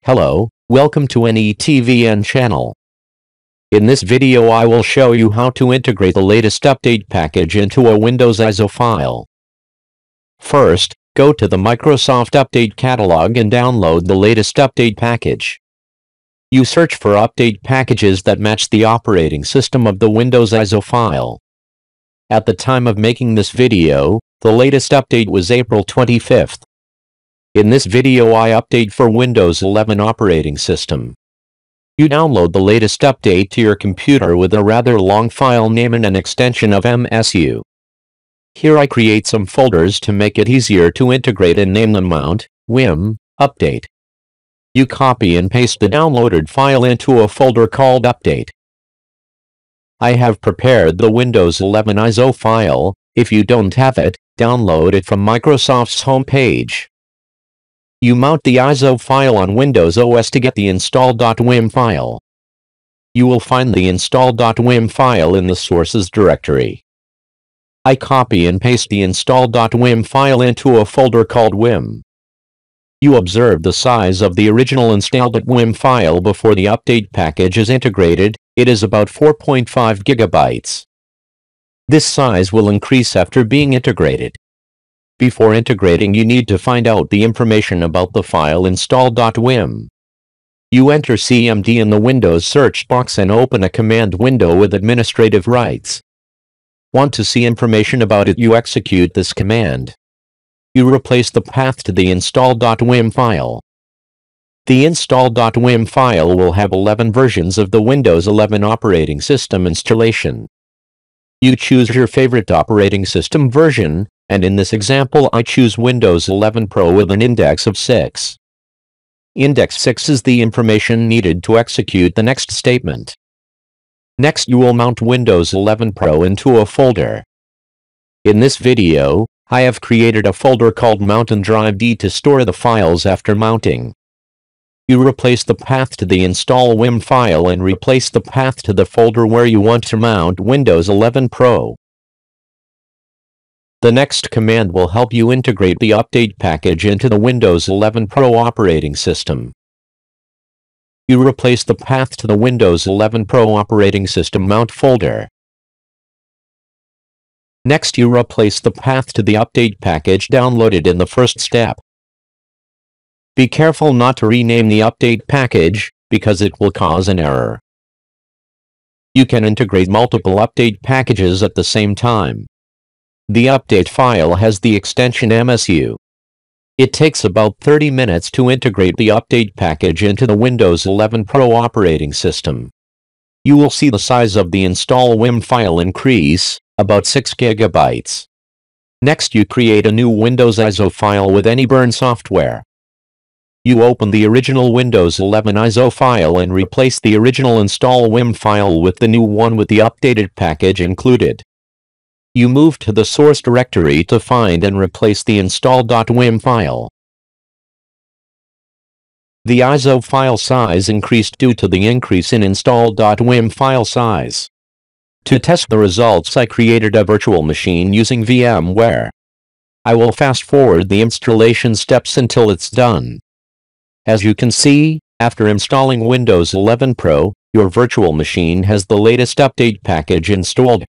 Hello, welcome to NETVN channel. In this video I will show you how to integrate the latest update package into a Windows ISO file. First, go to the Microsoft Update Catalog and download the latest update package. You search for update packages that match the operating system of the Windows ISO file. At the time of making this video, the latest update was April 25th. In this video I update for Windows 11 operating system. You download the latest update to your computer with a rather long file name and an extension of MSU. Here I create some folders to make it easier to integrate and name them Mount, Wim, Update. You copy and paste the downloaded file into a folder called Update. I have prepared the Windows 11 ISO file. If you don't have it, download it from Microsoft's homepage. You mount the ISO file on Windows OS to get the install.wim file. You will find the install.wim file in the sources directory. I copy and paste the install.wim file into a folder called Wim. You observe the size of the original install.wim file before the update package is integrated. It is about 4.5 gigabytes. This size will increase after being integrated. Before integrating, you need to find out the information about the file install.wim. You enter CMD in the Windows search box and open a command window with administrative rights. Want to see information about it? You execute this command. You replace the path to the install.wim file. The install.wim file will have 11 versions of the Windows 11 operating system installation. You choose your favorite operating system version, and in this example I choose Windows 11 Pro with an index of 6. Index 6 is the information needed to execute the next statement. Next you will mount Windows 11 Pro into a folder. In this video, I have created a folder called Mount and Drive D to store the files after mounting. You replace the path to the install.wim file and replace the path to the folder where you want to mount Windows 11 Pro. The next command will help you integrate the update package into the Windows 11 Pro operating system. You replace the path to the Windows 11 Pro operating system mount folder. Next you replace the path to the update package downloaded in the first step. Be careful not to rename the update package, because it will cause an error. You can integrate multiple update packages at the same time. The update file has the extension MSU. It takes about 30 minutes to integrate the update package into the Windows 11 Pro operating system. You will see the size of the install.wim file increase, about 6 gigabytes. Next you create a new Windows ISO file with any burn software. You open the original Windows 11 ISO file and replace the original install.wim file with the new one with the updated package included. You move to the source directory to find and replace the install.wim file. The ISO file size increased due to the increase in install.wim file size. To test the results I created a virtual machine using VMware. I will fast forward the installation steps until it's done. As you can see, after installing Windows 11 Pro, your virtual machine has the latest update package installed.